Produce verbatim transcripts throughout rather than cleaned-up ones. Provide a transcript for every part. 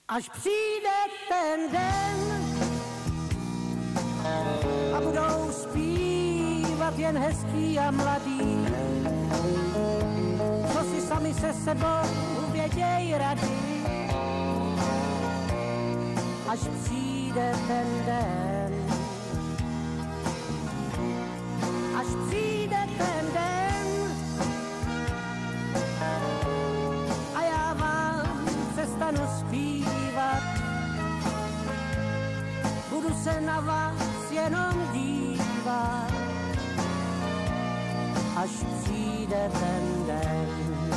Až přijde ten den a budou zpívat jen hezký a mladý, co si sami se sebou věděj rady. Až přijde ten den, až přijde ten den a já vám přestanu zpívat, budu se na vás jenom dívat, až přijde ten den.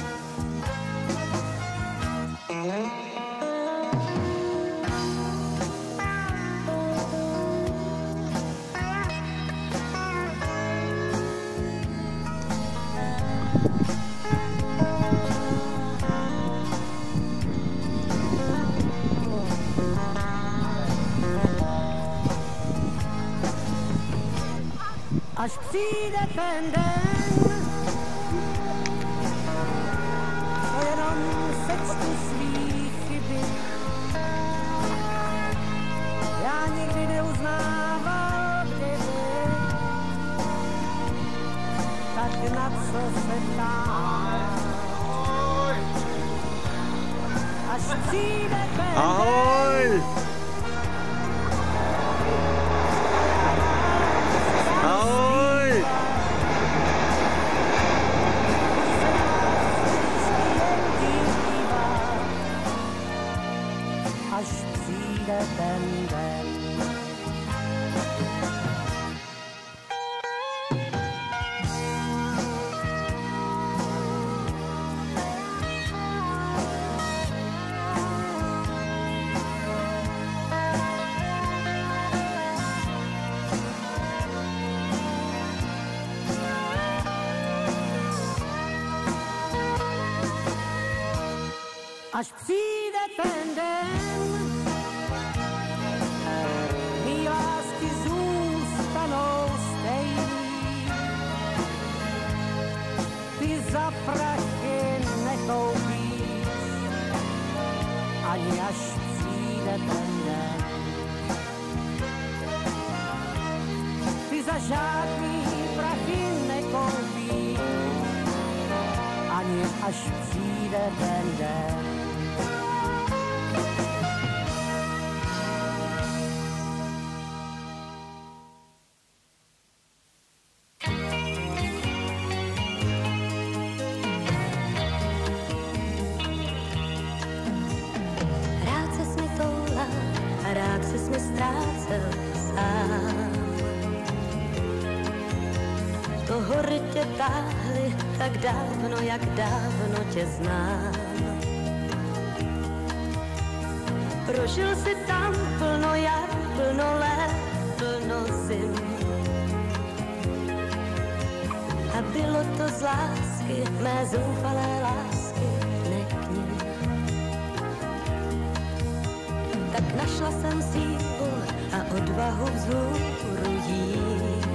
Až přijde ten den, to jenom sečtu svý chyby. Já nikdy neuznával kdyby, tak na co se ptám. Až přijde ten Ahoj! den, Ahoj! až přijde ten den. Až přijde ten den, mý lásky zůstanou stejný, ty za prachy nekoupíš, ani až přijde ten den. Ty za žádný prachy nekoupíš, ani až přijde ten den. Do hory tě táhly tak dávno, jak dávno tě znám. Prožil si tam plno jar, plno let, plno zim. A bylo to z lásky, mé zoufalé lásky, ne k nim. Tak našla jsem sílu a odvahu vzhůru jít.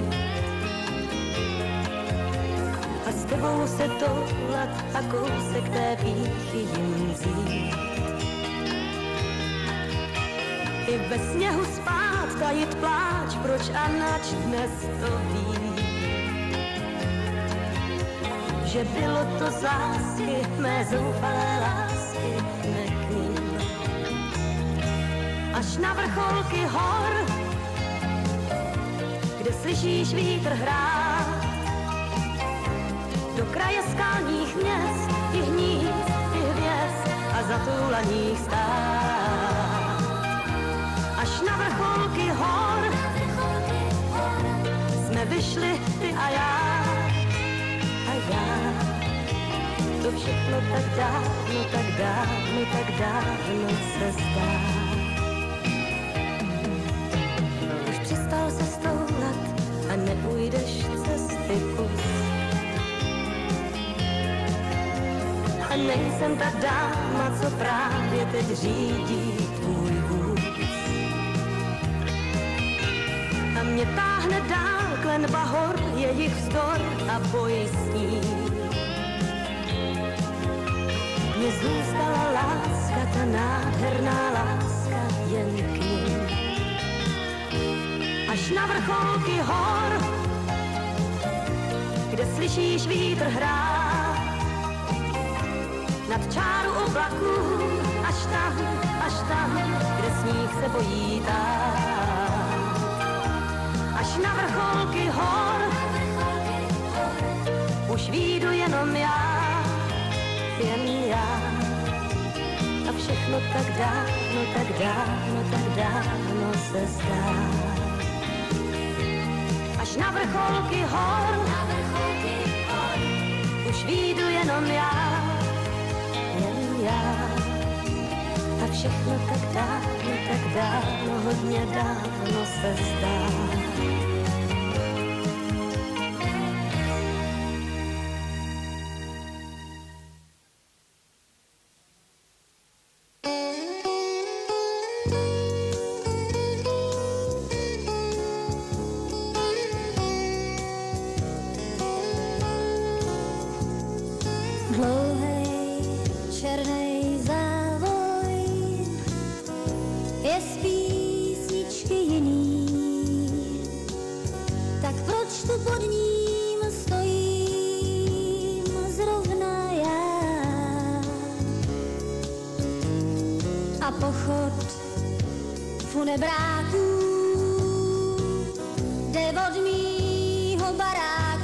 A s tebou se toulat a kousek té pýchy jim vzít. I ve sněhu spát, tajit pláč, proč a nač dnes to ví. Že bylo to z lásky, mé zoufalé lásky, ne k ním. Až na vrcholky hor, kde slyšíš vítr hrát, do kraje skalních měst, i hnízd, i hvězd a zatulaných stát. Až na vrcholky hor jsme vyšli ty a já, a já. To všechno tak dávno, tak dávno, tak dávno se zdá. Už přestal se stoulat a neujdeš cesty kus. A nejsem ta dáma, co právě teď řídí tvůj vůz. A mě táhne dál klenba hor, jejich vzdor a boj s ní. Mně zůstala láska, ta nádherná láska. vrcholky hor, kde slyšíš vítr hrát, nad čáru oblaků, až tam, až tam, kde sníh se bojí tát. Až na vrcholky hor, už výjdu jenom já, jen já. A všechno tak dávno, tak dávno, tak dávno se zdá. Až na vrcholky hor, na vrcholky hor, už výjdu jenom já, jen já. A všechno tak dávno, tak dávno, hodně dávno se zdá. Dlouhej, černej závoj je z písničky jiný, tak proč tu pod ním stojím zrovna já? A pochod funebráků jde od mýho baráku.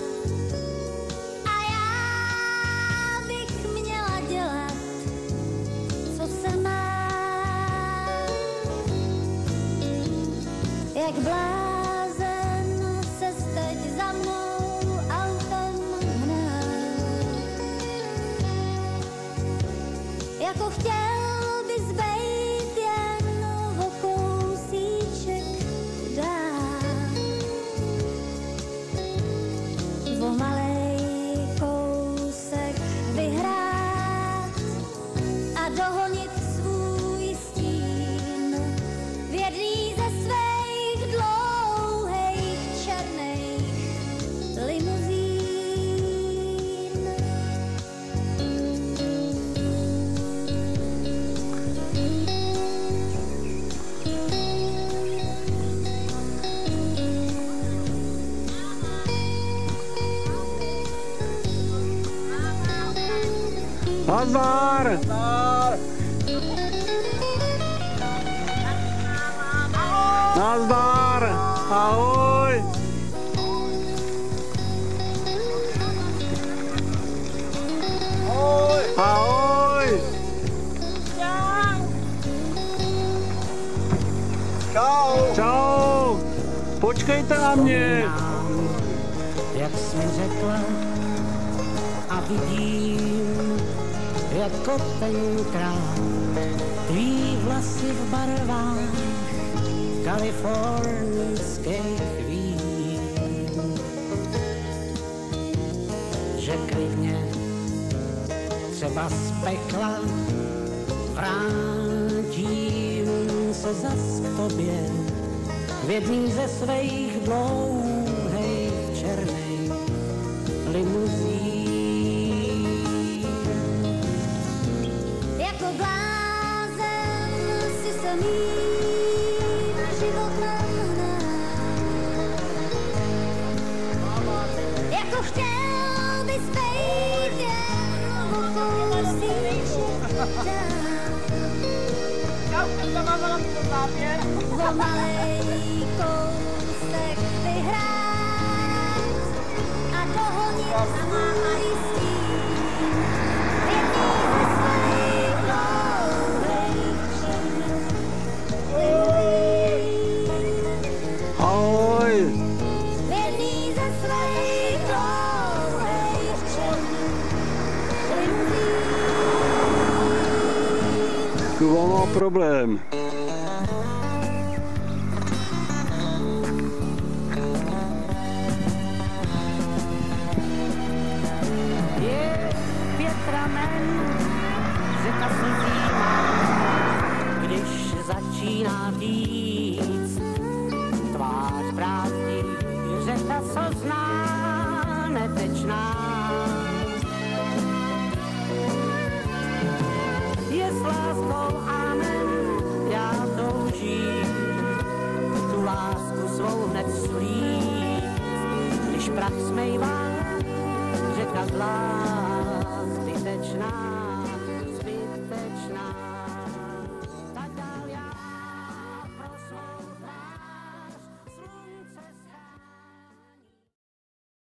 Jak blázen se teď za mnou autem hná, jako chtěl bys bejt jen o kousíček dál, o malej kousek vyhrát a dohonit svůj stín v jedný ze svých dlouhých černých limuzín. Nazdar! Nazdar! Ahoj! Ahoj! Ahoj! Čau! Čau! Počkejte na mě! Jak jsi řekla, a vidím, jako tenkrát tvý vlasy v barvách kalifornských vín. Že klidně třeba z pekla vrátím se zas k tobě v jedný ze svých dlouhých černých limuzín. Jako blázen si se mým životem hnal, jako chtěl bys bejt jen o kousíček dál, o malej kousek vyhrát a dohonit svůj stín v jedný ze svých dlouhých černých limuzín. Ahoj! V jedný ze svých dlouhých černých limuzín. Kuba má problém. Je větramen, řeka slzí má, když začíná víc. Tvář vrátí, řeka slzná, netečná. Je s láskou amen, já toužím tu lásku svou prach smejvá, řeka zlá.